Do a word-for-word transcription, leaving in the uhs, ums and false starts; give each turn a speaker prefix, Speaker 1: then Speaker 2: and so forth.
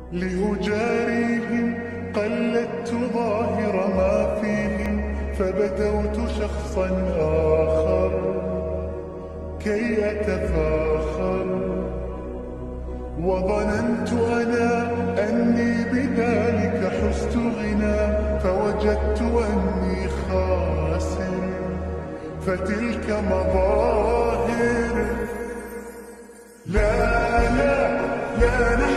Speaker 1: لأجاريهم قلدت ظاهر ما فيهم، فبدوت شخصا آخر كي أتفاخر، وظننت أنا أني بذلك حزت غنى، فوجدت أني خاسر، فتلك مظاهر. لا لا لا